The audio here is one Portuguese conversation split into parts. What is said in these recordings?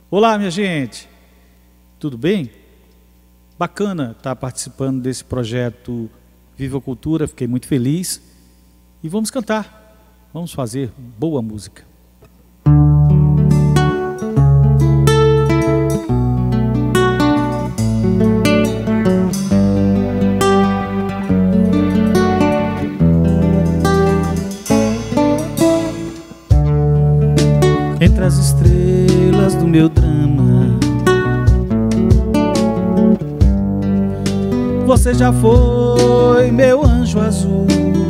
Olá, minha gente, tudo bem? Bacana estar participando desse projeto Viva a Cultura, fiquei muito feliz. E vamos cantar, vamos fazer boa música. Entre as estrelas do meu drama, você já foi meu anjo azul.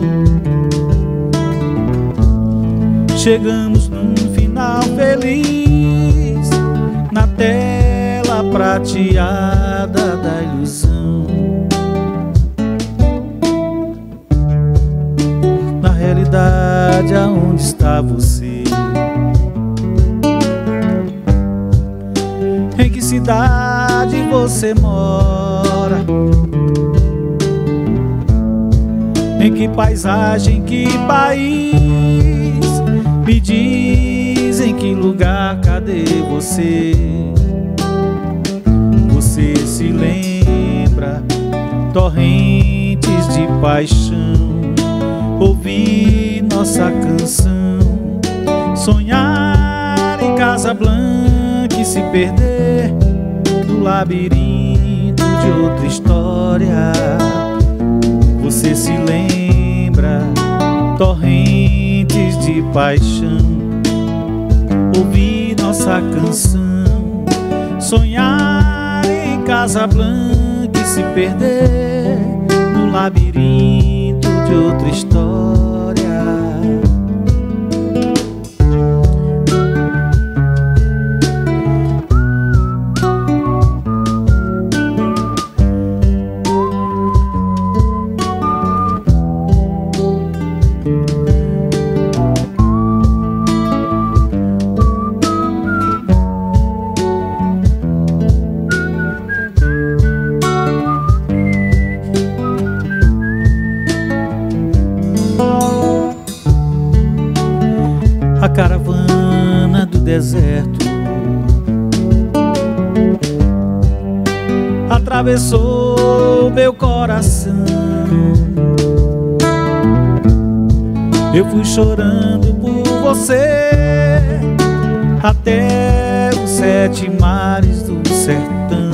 Chegamos num final feliz, na tela prateada da ilusão. Na realidade, aonde está você? Em que cidade você mora? Em que paisagem, que país? Me diz em que lugar, cadê você? Você se lembra? Torrentes de paixão, ouvir nossa canção, sonhar em Casablanca e se perder no labirinto de outra história. Você se lembra? Torrentes de paixão, ouvir nossa canção, sonhar em Casablanca e se perder no labirinto de outra história. A caravana do deserto atravessou meu coração. Eu fui chorando por você até os 7 mares do sertão.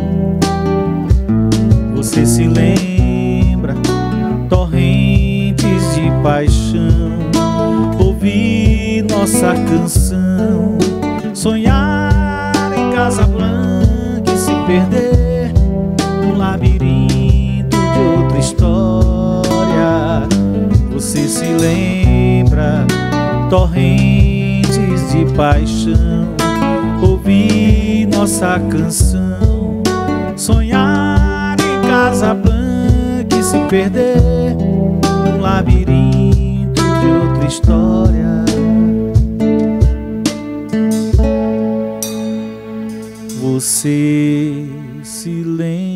Você se lembra? Torrentes de paixão, ouvir nossa canção, sonhar em Casablanca e se perder no labirinto de outra história. Você se lembra? Torrentes de paixão, ouvir nossa canção, sonhar em Casablanca e se perder no labirinto de outra história. Você se lembra?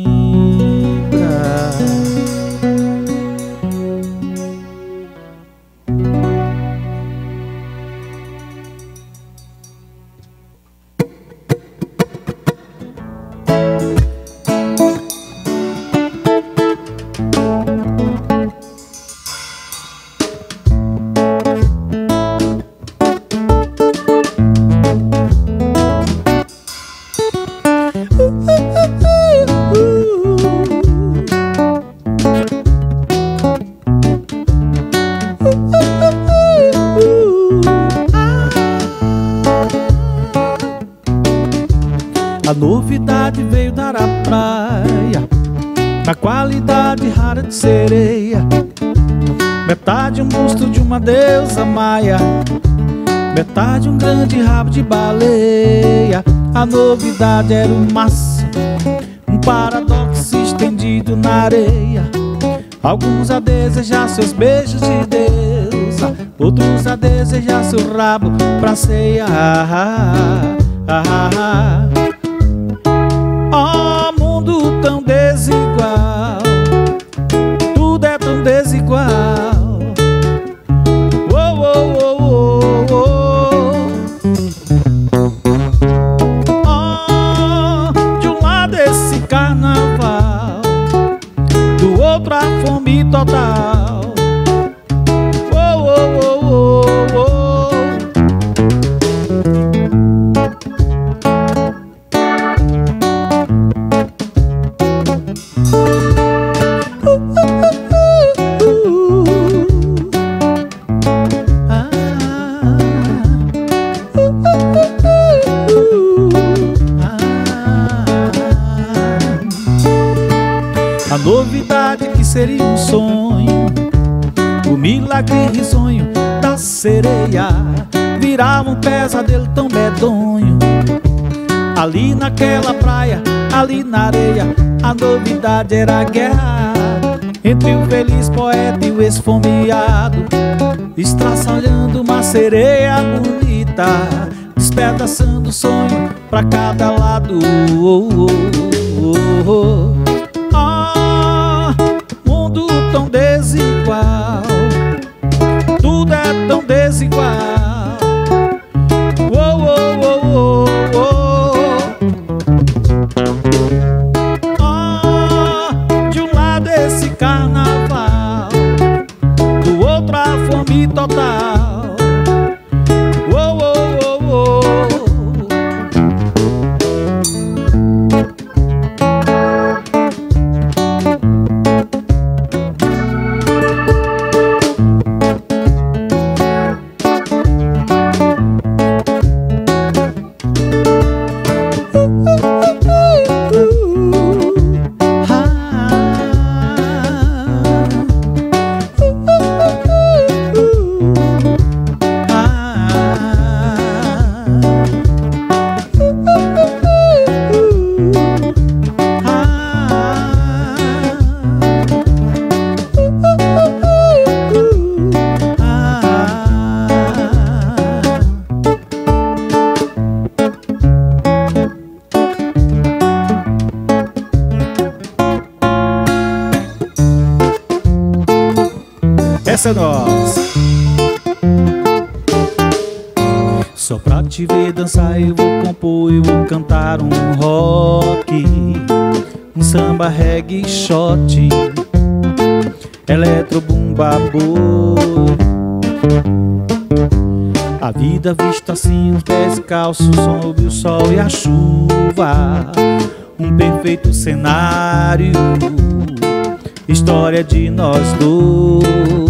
A novidade veio dar à praia, na qualidade rara de sereia, metade um busto de uma deusa maia, metade um grande rabo de baleia. A novidade era o máximo, um paradoxo estendido na areia. Alguns a desejar seus beijos de deusa, outros a desejar seu rabo pra ceia. Oh, mundo tão desigual, tudo é tão desigual. Oh, oh, oh, oh, oh. total. Oh, oh, oh, oh, oh. A novidade que seria um sonho, o milagre risonho da sereia, virava um pesadelo tão medonho. Ali naquela praia, ali na areia, a novidade era a guerra entre o feliz poeta e o esfomeado, estraçalhando uma sereia bonita, despedaçando o sonho pra cada lado. Oh, oh, oh, oh. Mundo tão desigual, tudo é tão desigual. Oh, oh, oh, oh, oh. De um lado esse carnaval, do outro a fome total. Oh, oh, oh, oh. Essa é nós. Só pra te ver dançar eu vou compor, eu vou cantar um rock, um samba, reggae, shot, eletro, bumba, boi. A vida vista assim, os pés calços sob o sol e a chuva, um perfeito cenário, história de nós dois.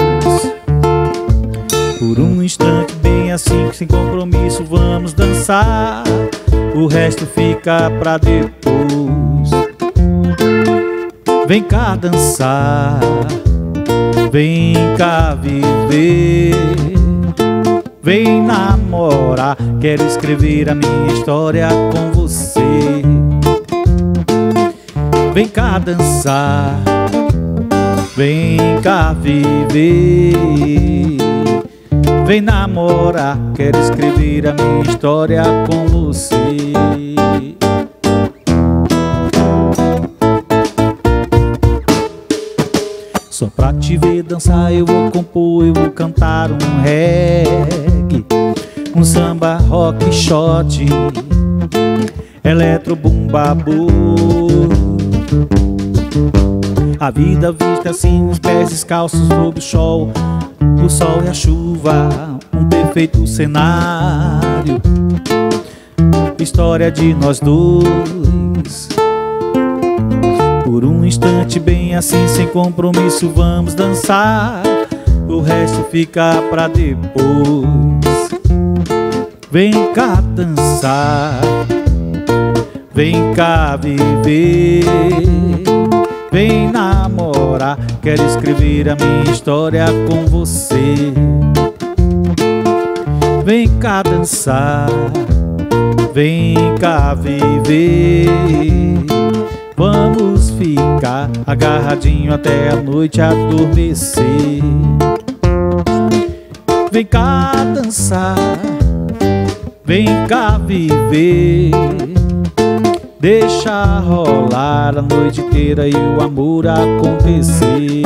Por um instante bem assim, sem compromisso, vamos dançar, o resto fica pra depois. Vem cá dançar, vem cá viver, vem namorar, quero escrever a minha história com você. Vem cá dançar, vem cá viver, vem namorar, quero escrever a minha história com você. Só pra te ver dançar eu vou compor, eu vou cantar um reggae, um samba, rock, shot, eletro, bumba, boi. A vida vista assim, os pés descalços sob o sol e a chuva, um perfeito cenário, história de nós dois. Por um instante bem assim, sem compromisso, vamos dançar, o resto fica pra depois. Vem cá dançar, vem cá viver, vem namorar, quero escrever a minha história com você. Vem cá dançar, vem cá viver, vamos ficar agarradinho até a noite adormecer. Vem cá dançar, vem cá viver, deixa rolar a noite inteira e o amor acontecer.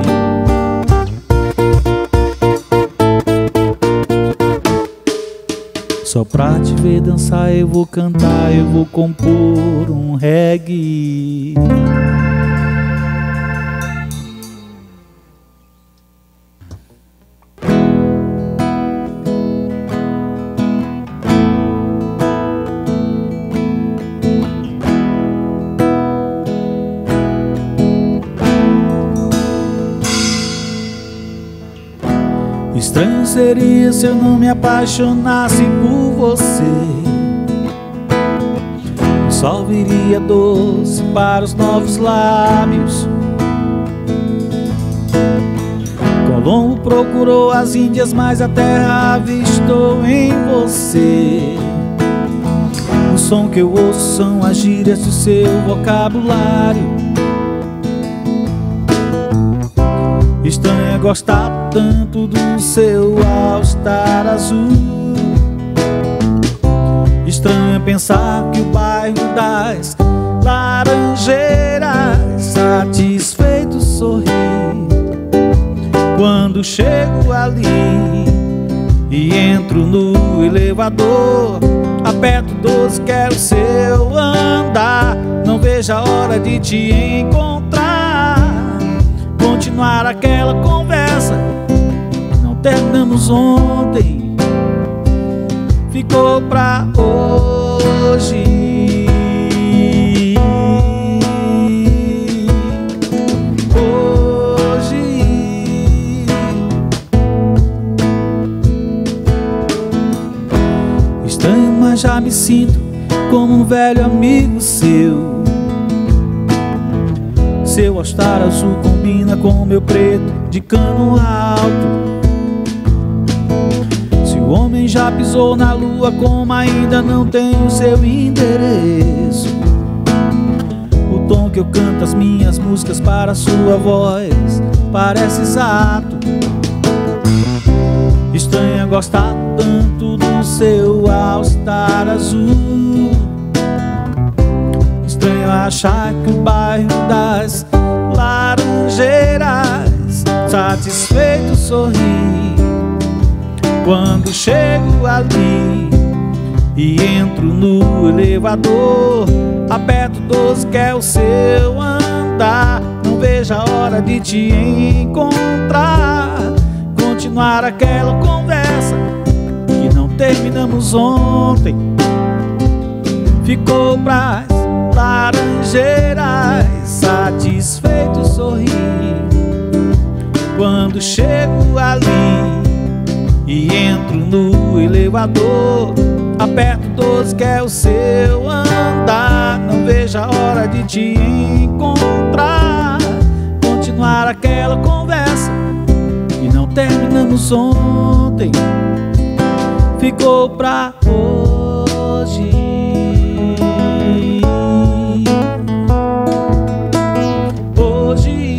Só pra te ver dançar eu vou cantar, eu vou compor um reggae. Estranho seria se eu não me apaixonasse por você. O sol viria doce para os novos lábios. Colombo procurou as Índias, mas a terra avistou em você. O som que eu ouço são as gírias do seu vocabulário. Estranho é gostar tanto do seu all-star azul. Estranho é pensar que o bairro das Laranjeiras satisfeito sorri quando chego ali e entro no elevador. Aperto 12, quero seu andar. Não vejo a hora de te encontrar, continuar aquela conversa que não terminamos ontem, ficou pra hoje. Estranho, mas já me sinto como um velho amigo seu. Seu all-star azul combina com meu preto de cano alto. Se o homem já pisou na lua, como ainda não tenho seu endereço. O tom que eu canto as minhas músicas para sua voz parece exato. Estranho é gostar tanto do seu all-star azul. Estranho achar que o bairro das Laranjeiras satisfeito sorri quando chego ali e entro no elevador. Aperto 12, que é o seu andar. Não vejo a hora de te encontrar, continuar aquela conversa que não terminamos ontem, ficou pras Laranjeiras satisfeito sorri quando chego ali e entro no elevador. Aperto 12, que é o seu andar. Não vejo a hora de te encontrar, continuar aquela conversa que não terminamos ontem, ficou pra hoje. Hoje.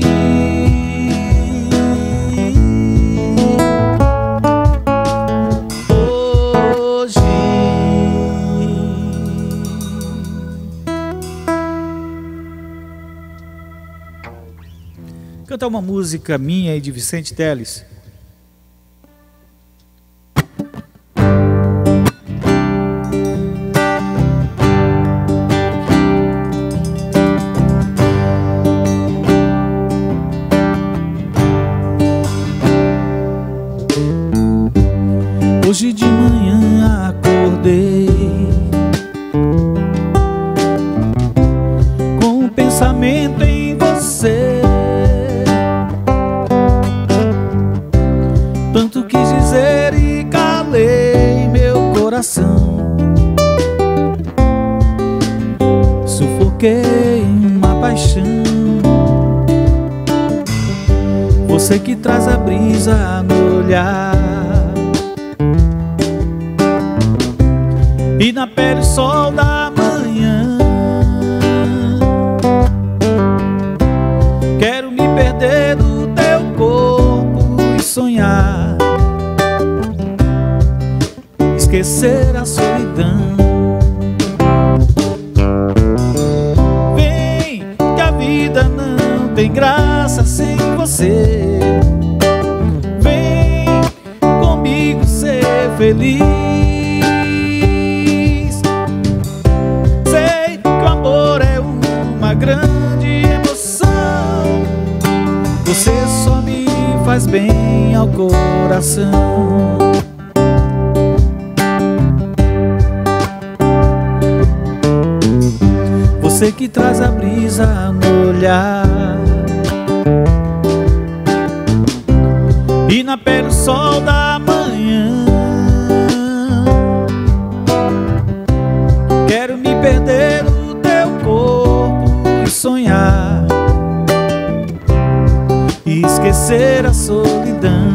Hoje. Cantar uma música minha e de Vicente Teles. Hoje de manhã acordei com um pensamento em você. Tanto quis dizer e calei meu coração. Sufoquei uma paixão. Você que traz a brisa no olhar e na pele o sol da manhã. Quero me perder no teu corpo e sonhar, esquecer a solidão. Vem que a vida não tem graça sem você. Vem comigo ser feliz. Grande emoção, você só me faz bem ao coração. Você que traz a brisa no olhar e na pele o sol da manhã. Quero me perder no teu corpo e sonhar e esquecer a solidão.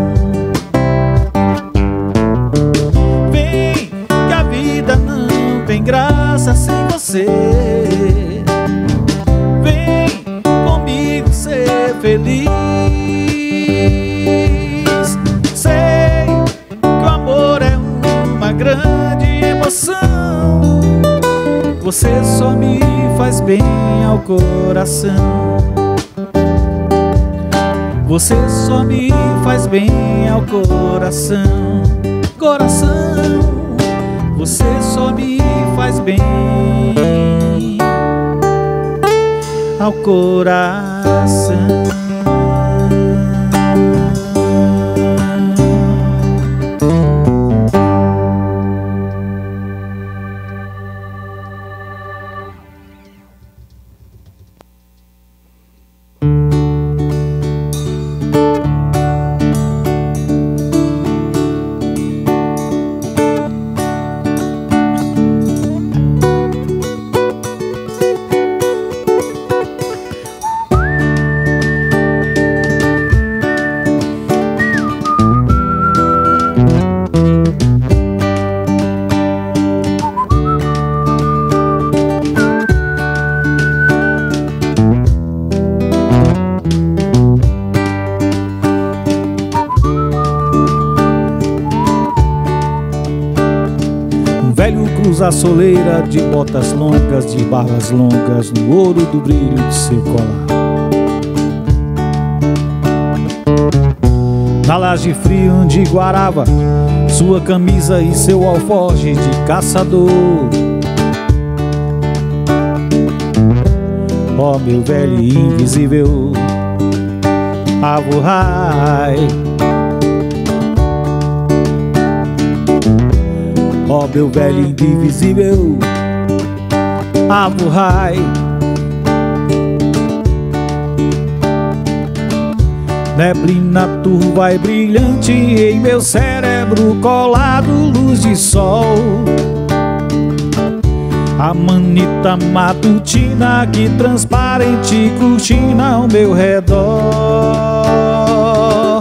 Vem, que a vida não tem graça sem você. Vem comigo ser feliz. Sei que o amor é uma grande emoção. Você só me faz bem ao coração. Você só me faz bem ao coração. Coração, você só me faz bem ao coração. A soleira de botas longas, de barbas longas, no ouro do brilho de seu colar. Na laje fria de Guarava, sua camisa e seu alforje de caçador. Ó meu velho e invisível Avohai, ó meu velho indivisível Avohai. Neblina turva e brilhante em meu cérebro colado, luz de sol. A manita matutina que transparente cortina ao meu redor.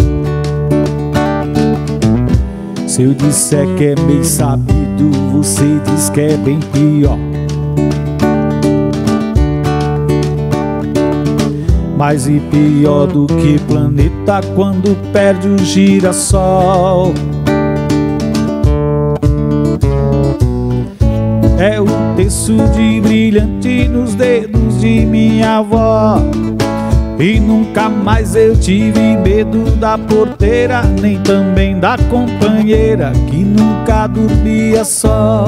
Se eu disser que é meio sabido, você diz que é bem pior. Mais e pior do que planeta quando perde o girassol. É o terço de brilhante nos dedos de minha avó. E nunca mais eu tive medo da porteira, nem também da companheira que nunca dormia só.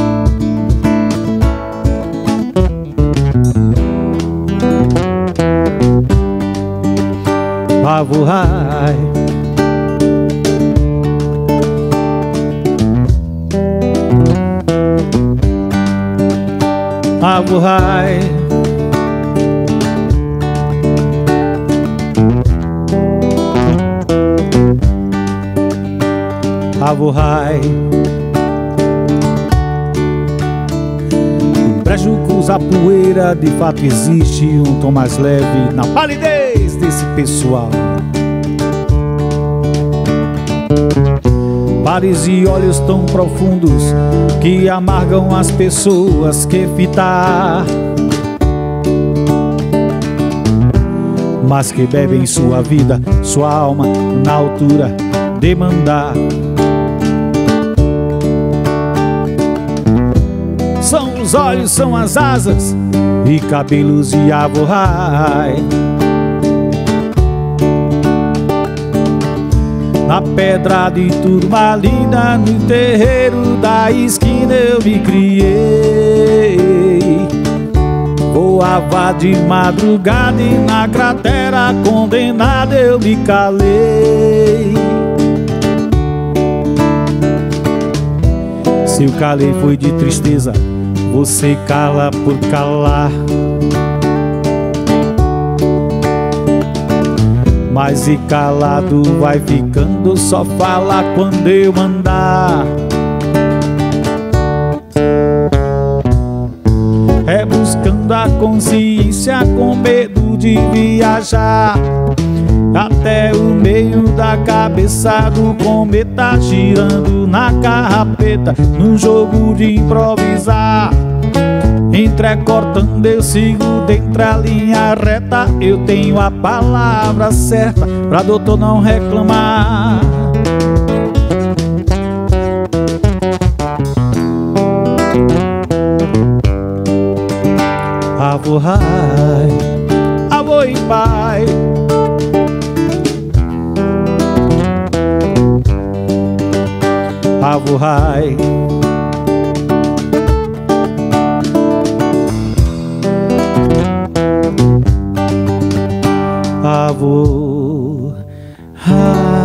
Avohai, Avohai, Avohai. Um brejo cruza a poeira, de fato existe um tom mais leve na palidez desse pessoal. Pares e olhos tão profundos que amargam as pessoas que fitar, mas que bebem sua vida, sua alma na altura de mandar. São os olhos, são as asas e cabelos de Avohai. Na pedra de turmalina, no terreiro da esquina eu me criei. Voava de madrugada e na cratera condenada eu me calei. Se eu calei foi de tristeza, você cala por calar. mas e calado vai ficando, só fala quando eu mandar. É buscando a consciência com medo de viajar até o meio da cabeça do cometa, girando na carrapeta, num jogo de improvisar. Entrecortando eu sigo dentro a linha reta, eu tenho a palavra certa pra doutor não reclamar. Avô rai, avô e pai, avô rai, avô rai.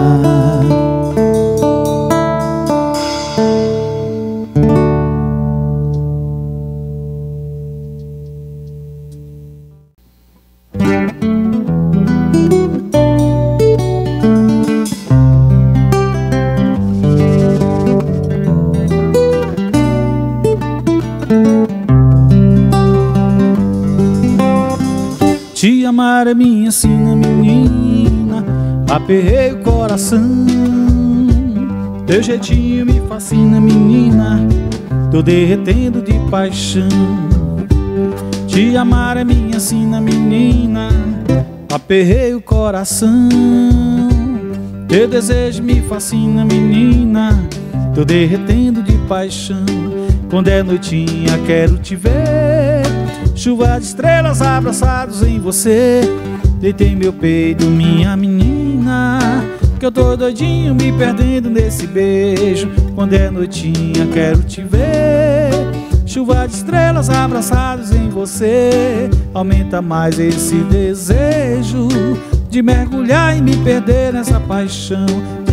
Te amar é minha sina, menina, aperrei o coração. Teu jeitinho me fascina, menina, tô derretendo de paixão. Te amar é minha sina, menina, aperrei o coração. Teu desejo me fascina, menina, tô derretendo de paixão. Quando é noitinha quero te ver, chuva de estrelas abraçados em você. Deitei meu peito, minha menina, que eu tô doidinho me perdendo nesse beijo. Quando é noitinha quero te ver, chuva de estrelas abraçados em você. Aumenta mais esse desejo de mergulhar e me perder nessa paixão.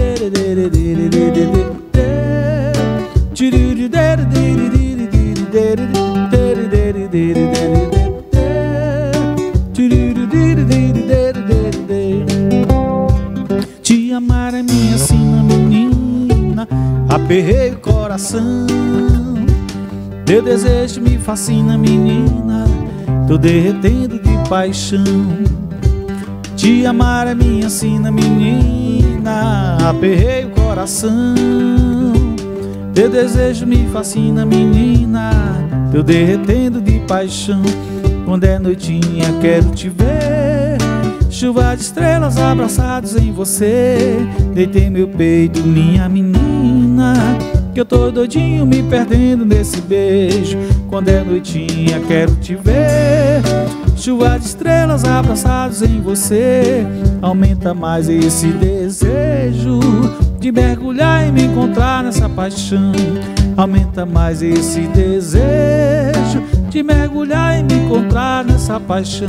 Te amar é minha sina, menina, aperrei o coração. Teu desejo me fascina, menina, tô derretendo de paixão. Te amar é minha sina, menina, aperrei o coração. Teu desejo me fascina, menina, tô derretendo de paixão. Quando é noitinha quero te ver, chuva de estrelas abraçados em você. Deitei meu peito, minha menina, que eu tô doidinho me perdendo nesse beijo. Quando é noitinha quero te ver, chuva de estrelas abraçados em você. Aumenta mais esse desejo de mergulhar e me encontrar nessa paixão. Aumenta mais esse desejo de mergulhar e me encontrar nessa paixão.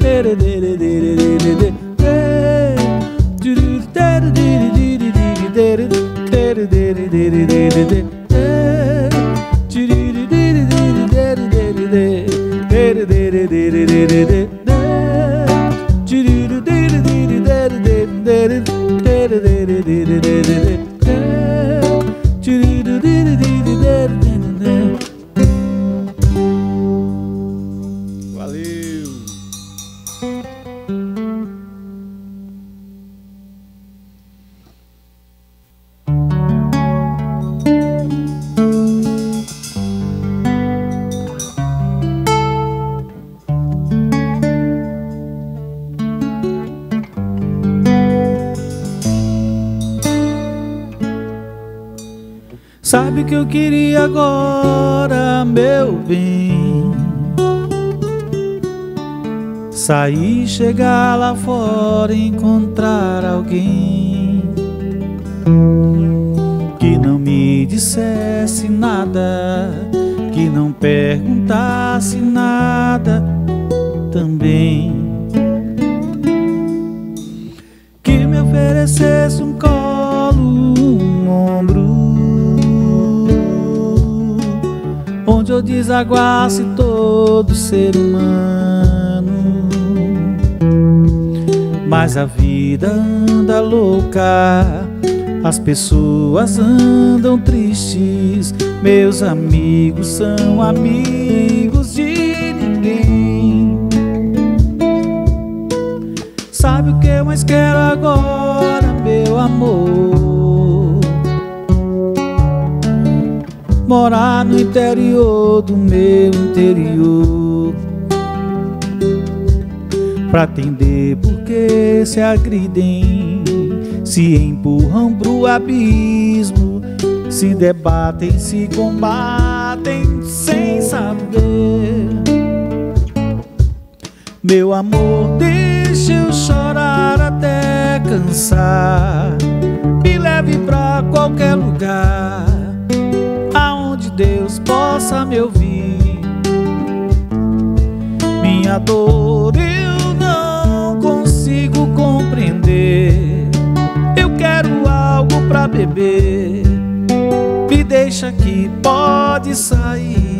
Valeu! Sabe o que eu queria agora, meu bem? Sair, chegar lá fora e encontrar alguém que não me dissesse nada, que não perguntasse nada também, que me oferecesse um colo, um ombro, onde eu desaguasse todo ser humano. Mas a vida anda louca, as pessoas andam tristes, meus amigos são amigos de ninguém. Sabe o que eu mais quero agora, meu amor? Morar no interior do meu interior, pra entender por que se agridem, se empurram pro abismo, se debatem, se combatem sem saber. Meu amor, deixa eu chorar até cansar, me leve pra qualquer lugar aonde Deus possa me ouvir. Minha dor eu não consigo compreender, eu quero algo pra beber, me deixa que pode sair.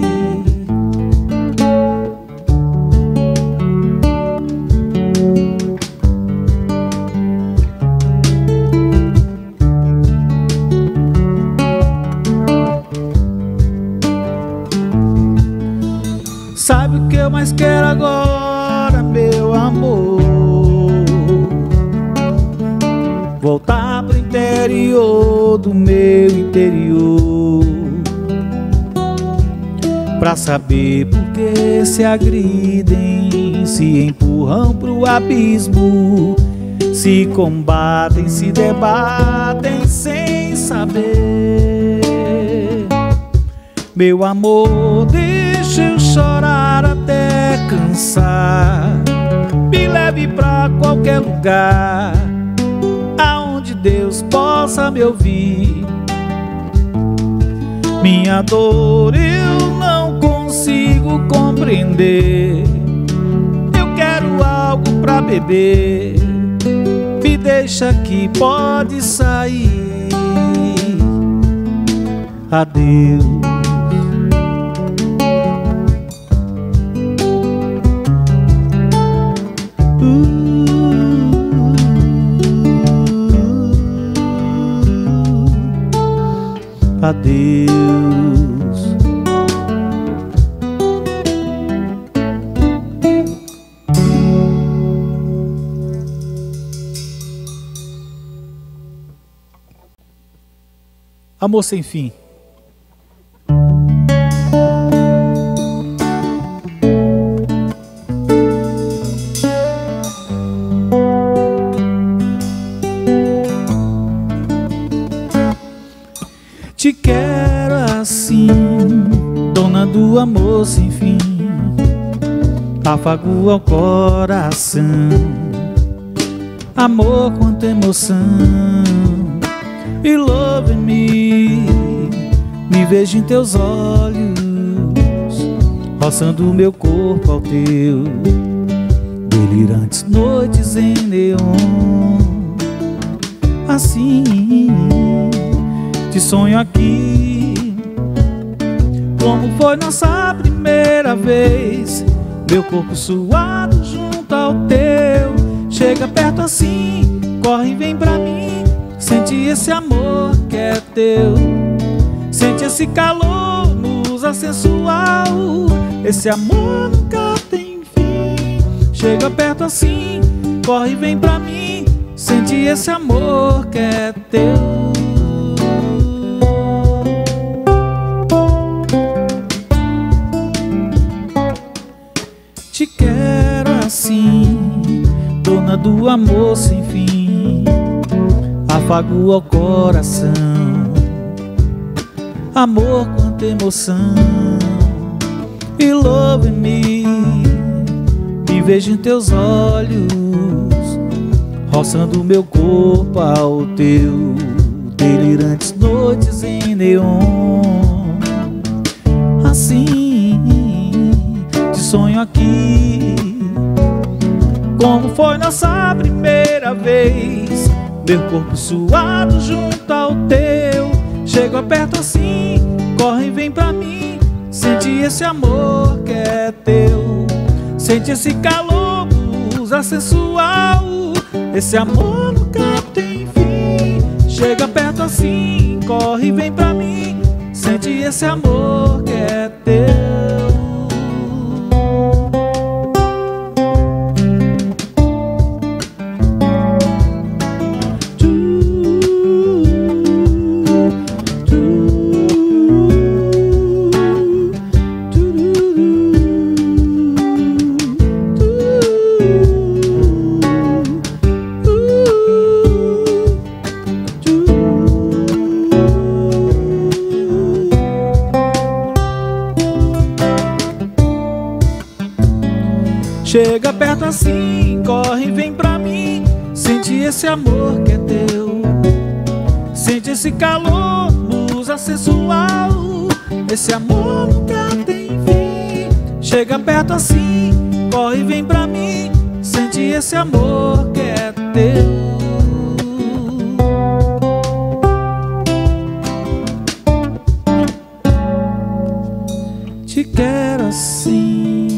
Sabe o que eu mais quero agora, meu amor? Voltar pro interior do meu interior, pra saber por que se agridem, se empurram pro abismo, se combatem, se debatem sem saber. Meu amor, deixa eu chorar até cansar, me leve pra qualquer lugar aonde Deus possa me ouvir. Minha dor eu não consigo compreender, eu quero algo pra beber, me deixa que pode sair. Adeus. Adeus. Amor sem fim. Te quero assim, dona do amor sem fim, afago ao coração, amor, quanta emoção. E love-me, me vejo em teus olhos, roçando meu corpo ao teu, delirantes noites em neon. Assim te sonho aqui, como foi nossa primeira vez, meu corpo suado junto ao teu. Chega perto assim, corre e vem pra mim, sente esse amor que é teu, sente esse calor, musa sensual, esse amor nunca tem fim. Chega perto assim, corre e vem pra mim, sente esse amor que é teu. Te quero assim, dona do amor sem fim, afago ao coração, amor, quanta emoção. E love-me, me vejo em teus olhos, roçando meu corpo ao teu, delirantes noites em neon. Assim te sonho aqui, como foi nossa primeira vez, meu corpo suado junto ao teu. Chega perto assim, corre e vem pra mim, sente esse amor que é teu, sente esse calor, musa sensual, Esse amor nunca tem fim. Chega perto assim, corre e vem pra mim. Sente esse amor que é teu. Chega perto assim, corre e vem pra mim. Sente esse amor que é teu. Sente esse calor, musa sensual. Esse amor nunca tem fim. Chega perto assim, corre e vem pra mim. Sente esse amor que é teu. Te quero assim.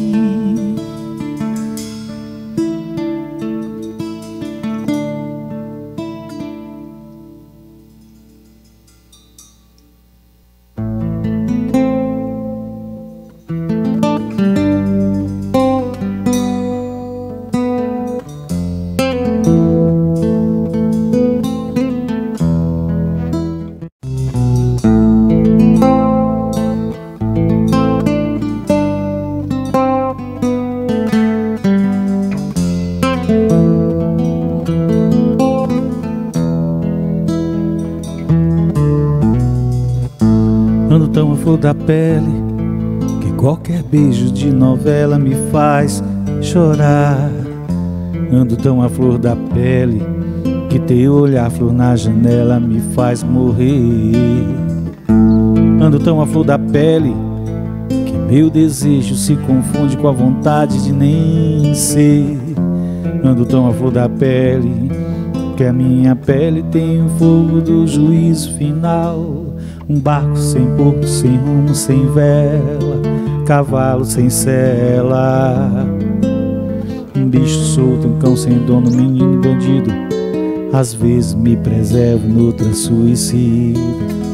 Ando tão à flor da pele que qualquer beijo de novela me faz chorar. Ando tão à flor da pele que teu olhar flor na janela me faz morrer. Ando tão à flor da pele que meu desejo se confunde com a vontade de nem ser. Ando tão à flor da pele que a minha pele tem o fogo do juízo final. Um barco sem porto, sem rumo, sem vela, cavalo sem sela, um bicho solto, um cão sem dono, menino bandido. Às vezes me preservo, noutra suicídio.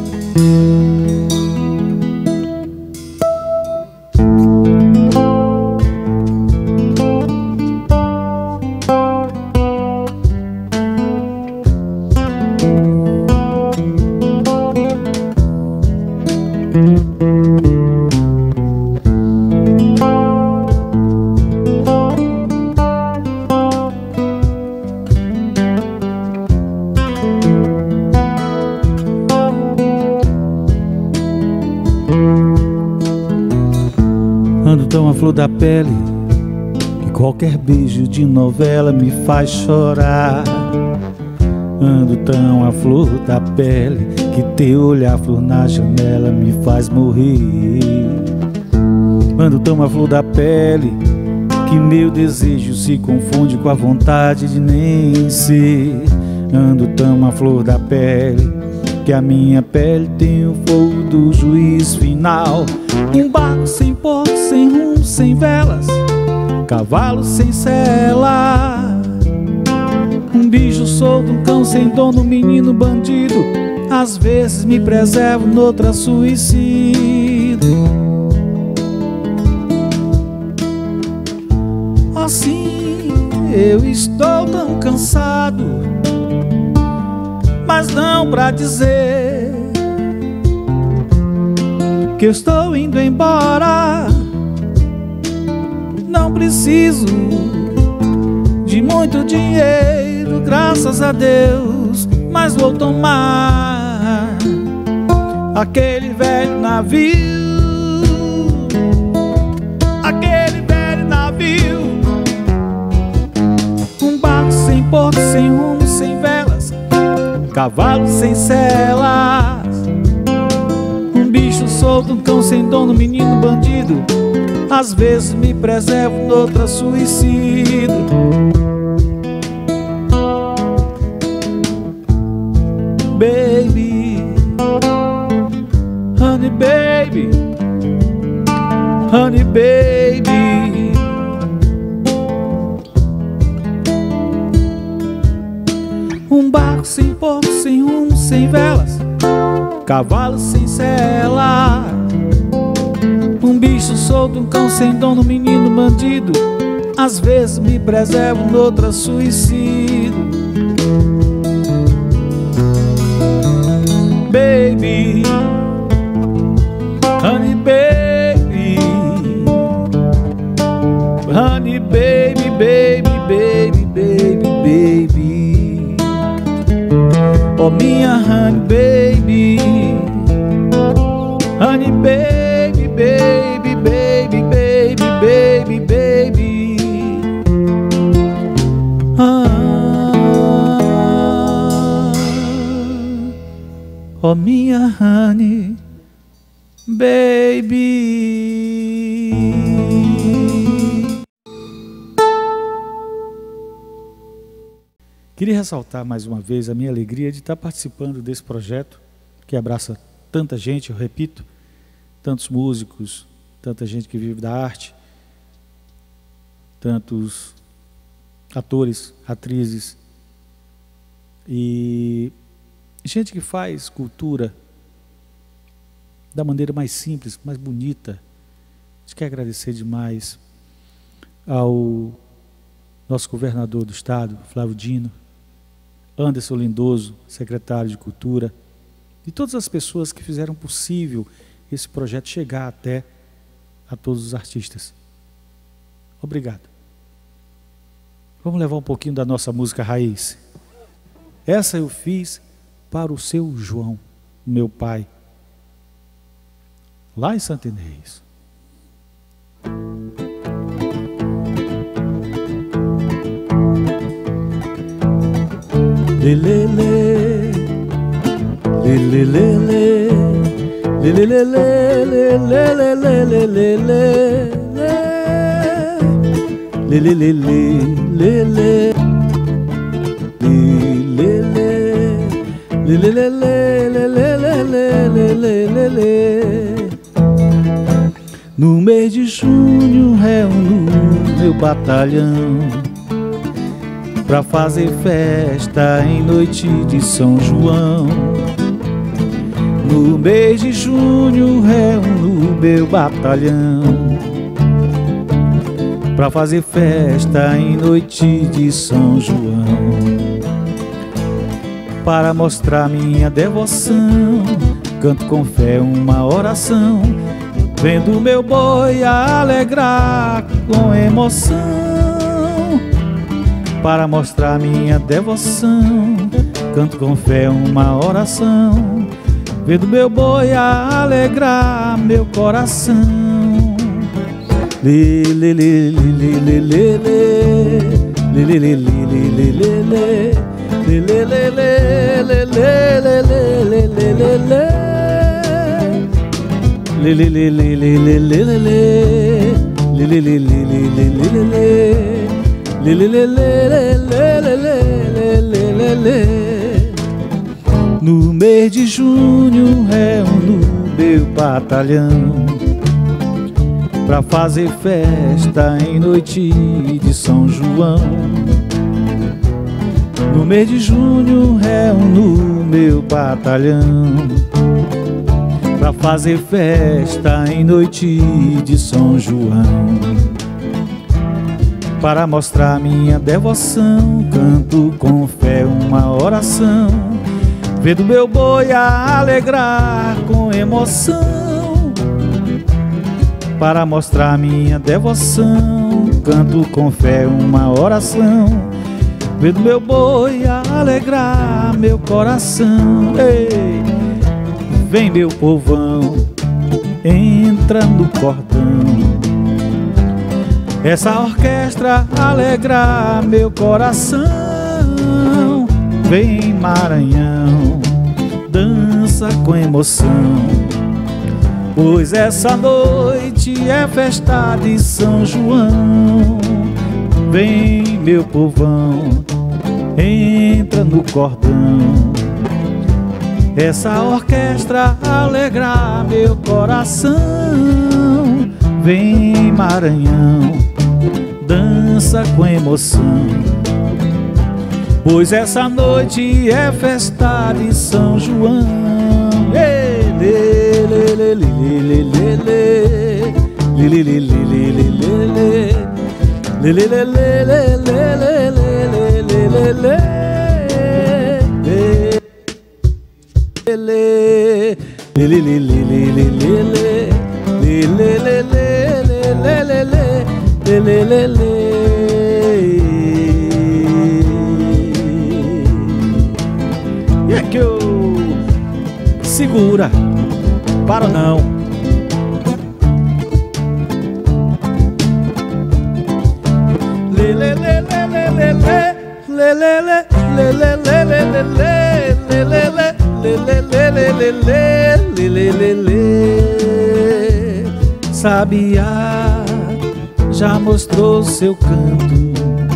Ando tão à flor da pele que qualquer beijo de novela me faz chorar. Ando tão à flor da pele que teu olhar flor na janela me faz morrer. Ando tão à flor da pele que meu desejo se confunde com a vontade de nem ser. Ando tão à flor da pele que a minha pele tem o fogo do juízo final. Um barco sem porto, sem rumo, sem velas, cavalo sem sela, um bicho solto, um cão sem dono, um menino bandido. Às vezes me preservo, noutra suicídio. Assim eu estou tão cansado, mas não pra dizer que eu estou indo embora. Não preciso de muito dinheiro, graças a Deus, mas vou tomar aquele velho navio, aquele velho navio. Um barco sem porto, sem rumo, sem velas, cavalo sem selas, um bicho solto, um cão sem dono, menino bandido. Às vezes me preservo, noutra suicídio. Baby, honey baby, honey baby. cavalo sem sela, um bicho solto, um cão sem dono, um menino bandido. Às vezes me preservo, noutra suicido. Baby, honey baby, honey baby, baby, baby, baby, baby. Oh minha honey baby, honey baby, baby, baby, baby, baby, baby. Oh minha honey baby. Queria ressaltar mais uma vez a minha alegria de estar participando desse projeto que abraça tanta gente, eu repito, tantos músicos, tanta gente que vive da arte, tantos atores, atrizes e gente que faz cultura da maneira mais simples, mais bonita. A gente quer agradecer demais ao nosso governador do estado, Flávio Dino, Anderson Lindoso, secretário de Cultura, e todas as pessoas que fizeram possível esse projeto chegar até a todos os artistas. Obrigado. Vamos levar um pouquinho da nossa música raiz. Essa eu fiz para o seu João, meu pai, lá em Santa Inês. Lelele, lelele, lelele, lelele, lelele. No mês de junho reúno meu batalhão pra fazer festa em noite de São João. No mês de junho reúno meu batalhão pra fazer festa em noite de São João. Para mostrar minha devoção, canto com fé uma oração, vendo meu boi alegrar com emoção. Para mostrar minha devoção, canto com fé uma oração, vendo meu boi alegrar meu coração. Lê, lê, lê, lê, lê, lê, lê, lê, lê, lê, lê, lê, lê. Lê, lê, lê, lê, lê, lê, lê, lê, lê, lê. Lê, lê, lê, lê, lê, lê, lê, lê, lê. Lê, lê, lê, lê, lê, lê, lê, lê. Lê, lê, lê, lê, lê, lê, lê, lê, lê. No mês de junho reúno meu batalhão pra fazer festa em noite de São João. No mês de junho reúno meu batalhão pra fazer festa em noite de São João. Para mostrar minha devoção, canto com fé uma oração, vendo meu boi alegrar com emoção. Para mostrar minha devoção, canto com fé uma oração, vendo meu boi alegrar meu coração. Ei, vem meu povão, entra no cordão, essa orquestra alegrar meu coração. Vem Maranhão, dança com emoção, pois essa noite é festa de São João. Vem meu povão, entra no cordão, essa orquestra alegrar meu coração. Vem Maranhão, dança com emoção, pois essa noite é festa de São João. Ei! E é que eu segura, para não. Sabiá já mostrou seu canto,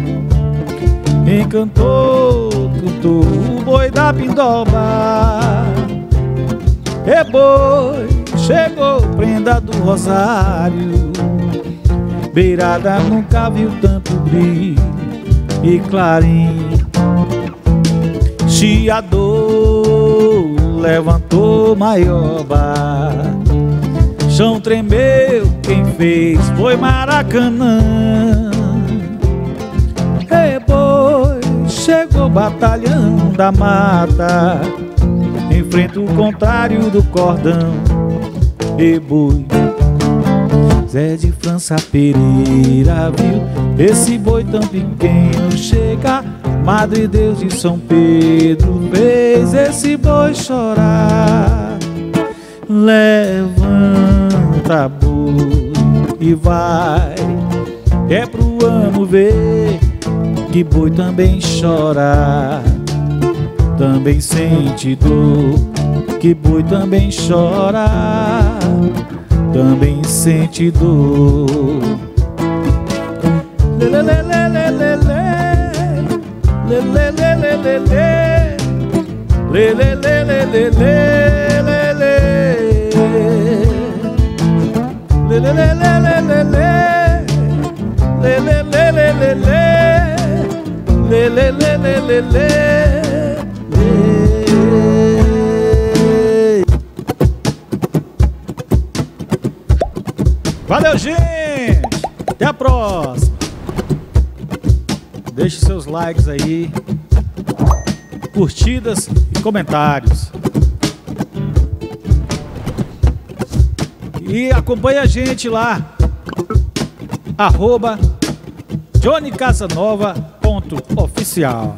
encantou, cantou o boi da pindoba. É boi, chegou prenda do rosário, beirada nunca viu tanto brilho e clarim. Chiador levantou maioba, chão tremeu, quem fez foi Maracanã. Ei boi, chegou batalhão da mata, enfrenta o contrário do cordão. Ei boi, Zé de França Pereira viu esse boi tão pequeno chegar. Madre Deus de São Pedro fez esse boi chorar. Levanta boi e vai, é pro amo ver que boi também chora, também sente dor, que boi também chora, também sente dor. Valeu, gente! Até a próxima! Deixe seus likes aí, curtidas e comentários. E acompanhe a gente lá, @JohnnyCasanova.oficial.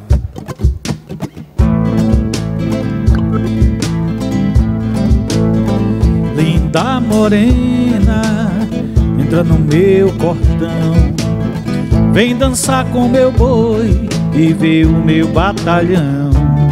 Linda morena, entra no meu cordão, vem dançar com meu boi e ver o meu batalhão.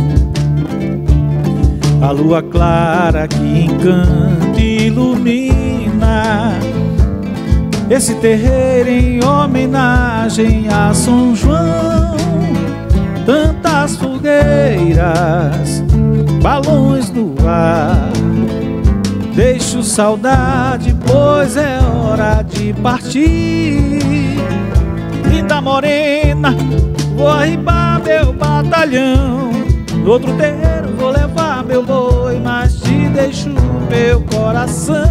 A lua clara que encanta e ilumina esse terreiro em homenagem a São João. Tantas fogueiras, balões no ar, deixo saudade, pois é hora de partir. Linda morena, vou arribar meu batalhão, no outro terreiro vou levar meu boi, mas te deixo meu coração.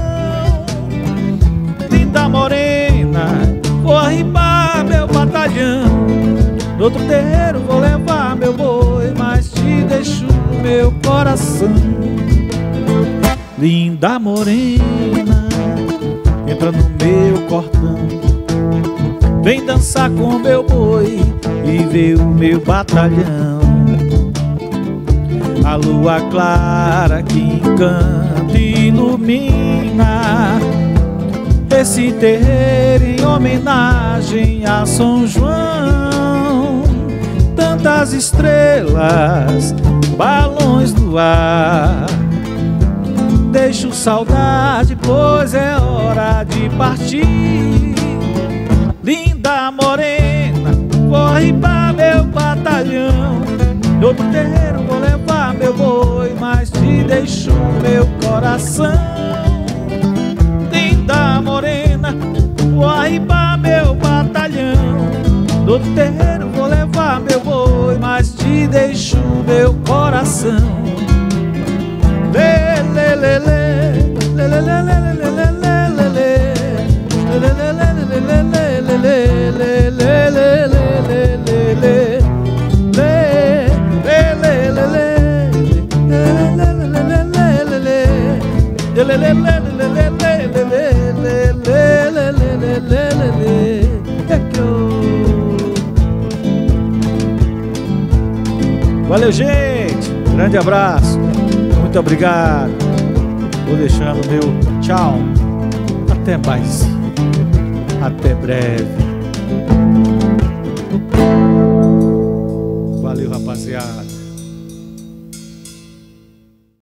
Linda morena, vou arribar meu batalhão, no outro terreiro vou levar meu boi, mas te deixo meu coração. Linda morena, entra no meu cordão, vem dançar com meu boi e ver o meu batalhão. A lua clara que encanta e ilumina esse terreiro em homenagem a São João. Tantas estrelas, balões no ar, deixo saudade, pois é hora de partir. Linda morena, vou arribar meu batalhão, no outro terreiro vou levar meu boi, mas te deixo meu coração. Linda morena, vou arribar meu batalhão, no outro terreiro vou levar meu boi, mas te deixo meu coração. Lê, lê, lê, lê. Valeu, gente. Grande abraço. Muito obrigado. Vou deixando meu tchau. Até mais. Até breve.